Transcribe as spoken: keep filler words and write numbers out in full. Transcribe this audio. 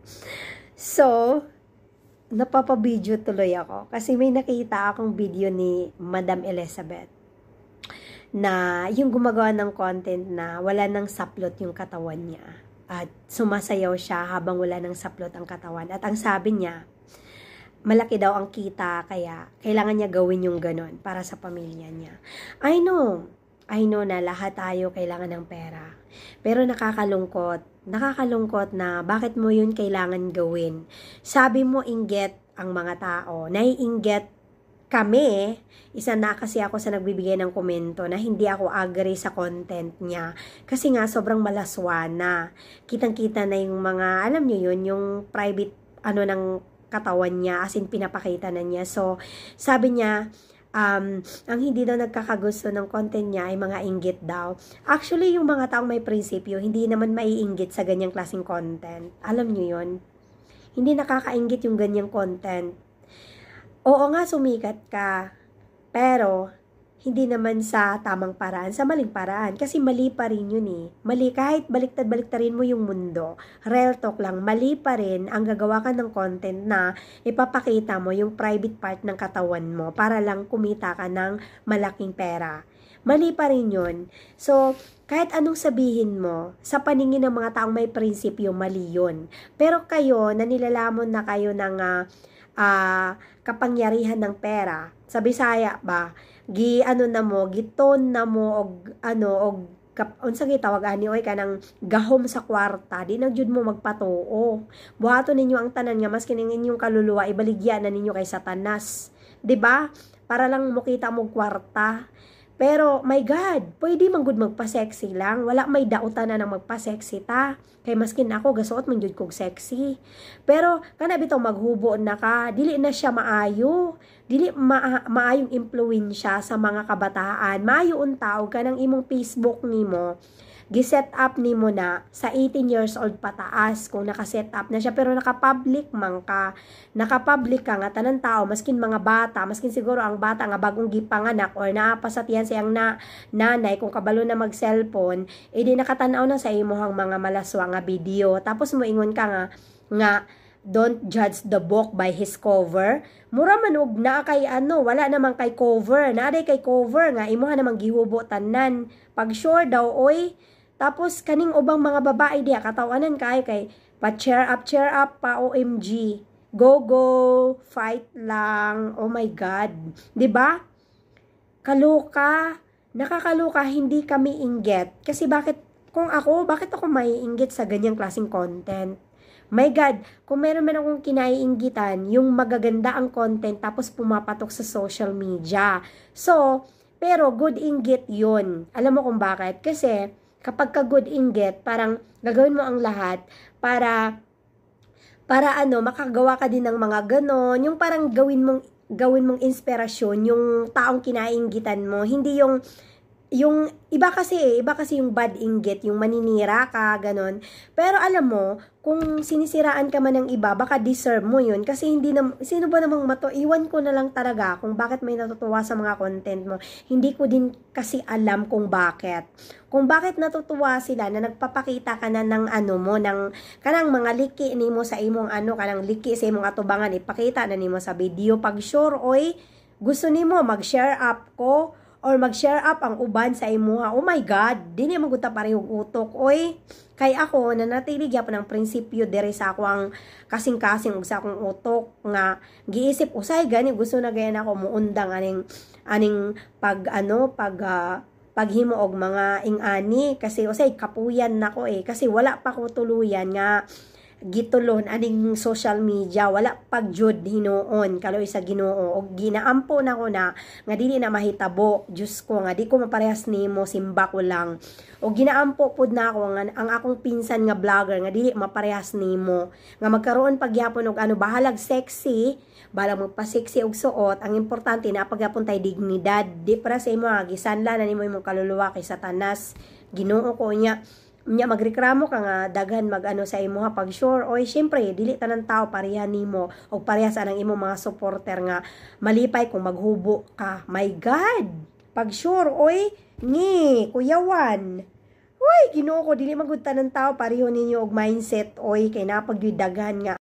So, napapabidyo tuloy ako kasi may nakita akong video ni Madam Elizabeth na yung gumagawa ng content na wala nang saplot yung katawan niya at sumasayaw siya habang wala nang saplot ang katawan. At ang sabi niya, malaki daw ang kita kaya kailangan niya gawin yung ganon para sa pamilya niya. I know, I know na lahat tayo kailangan ng pera. Pero nakakalungkot, nakakalungkot na bakit mo yun kailangan gawin. Sabi mo inggit ang mga tao, naiinggit kami, isa na kasi ako sa nagbibigay ng komento na hindi ako agree sa content niya. Kasi nga sobrang malaswana. Kitang-kita na yung mga, alam nyo yun, yung private ano ng katawan niya, as in pinapakita na niya. So, sabi niya, um, ang hindi daw nagkakagusto ng content niya ay mga inggit daw. Actually, yung mga taong may prinsipyo, hindi naman maiinggit sa ganyang klaseng content. Alam nyo yun? Hindi nakakainggit yung ganyang content. Oo nga, sumikat ka, pero hindi naman sa tamang paraan, sa maling paraan. Kasi mali pa rin yun eh. Mali, kahit baliktad-baliktarin mo yung mundo, real talk lang, mali pa rin ang gagawa ka ng content na ipapakita mo yung private part ng katawan mo para lang kumita ka ng malaking pera. Mali pa rin yun. So, kahit anong sabihin mo, sa paningin ng mga taong may prinsipyo, mali yun. Pero kayo, nanilalamon na kayo ng uh, uh, kapangyarihan ng pera. Sa Bisaya ba, gi ano na mo, giton na mo og ano og kap, unsa gitawag ani oy kanang gahom sa kwarta, di na jud mo magpatuo. Buhaton ninyo ang tanan nga maski ning inyong kaluluwa ibaligya na ninyo kay Satanas, di ba? Para lang mukita mo kwarta. Pero, my God, pwede man gud magpa-sexy lang. Wala may dautan na nang magpa-sexy ta. Kay maskin ako, gasuot man jud kog sexy. Pero, kana bitaw maghubo na ka, dili na siya maayo. Dili ma maayong impluwensya sa mga kabataan. Maayo untaw ka ng imong Facebook nimo. Giset up nimo na sa eighteen years old pataas kung naka-set up na siya, pero naka-public man ka, naka-public ka nga tanan tao, maskin mga bata, maskin siguro ang bata nga bagong gipanganak or naapasatiyan siyang na nanay kung kabalo na mag-cellphone, edi nakatanaw na sa imuhang mga malaswa nga video, tapos mo ingon ka nga nga don't judge the book by his cover. Mura man og naa kay ano, wala namang kay cover, naaday kay cover nga imuha namang gihubo tanan. Pag sure daw oy, tapos kaning ubang mga babae diha katawanan kay kay pa cheer up cheer up pa O M G. Go go, fight lang. Oh my God. 'Di ba? Kaloka, nakakaloka, hindi kami inggit. Kasi bakit kung ako, bakit ako maiinggit sa ganyang klaseng content? My God, kung meron man akong kinaiinggitan, yung magaganda ang content tapos pumapatok sa social media. So, pero good inggit yun. Alam mo kung bakit? Kasi kapag ka good inggit, parang gagawin mo ang lahat para para ano, makagawa ka din ng mga ganon. Yung parang gawin mong gawin mong inspirasyon yung taong kinainggitan mo. Hindi yung yung iba kasi eh, iba kasi yung bad inggit, yung maninira ka, ganon. Pero alam mo, kung sinisiraan ka man ng iba, baka deserve mo yun. Kasi hindi na, sino ba namang mato? Iwan ko na lang talaga kung bakit may natutuwa sa mga content mo. Hindi ko din kasi alam kung bakit. Kung bakit natutuwa sila na nagpapakita ka na ng ano mo, ng kanang mga liki ni mo sa imong ano, kanang liki sa imong atubangan, ipakita na ni mo sa video. Pag sure, oy, gusto ni mo mag-share up ko, or mag-share up ang uban sa imuha. Oh my God, di naman guta parehong utok. Oy, kay ako, nanatili gyapon ng prinsipyo diri sa ako ang kasing-kasing ug sa akong utok nga giisip usay gani gusto na gayan ako muundang aning aning pag ano pag uh, paghimo og mga ing-ani kasi usay kapuyan nako eh kasi wala pa ko tuluyan nga gitulon aning social media, wala pag jud hinuon kaloy sa Ginoo og ginaampo na ko na nga dili na mahitabo. Diyos ko nga di ko maparehas nimo, simba ko lang. Og ginaampo pud na ako nga ang akong pinsan nga vlogger nga dili maparehas nimo nga magkaroon pagyapon og ano bahalag sexy, balang magpa-sexy og suot. Ang importante na pagyapon tay dignidad. Di para sa imo gisanla na nimo imong kaluluwa kay Satanas. Ginoo ko niya nya magreklamo ka nga daghan magano sa imo ha pag sure oy syempre dili tanan tao pareha nimo og parehas anang imo mga supporter nga malipay kung maghubo ka. My God, pag sure oy ni kuyawan Uy, Ginoo ko dili magud tanan tao pareho ninyo og mindset oy kay napagdaghan nga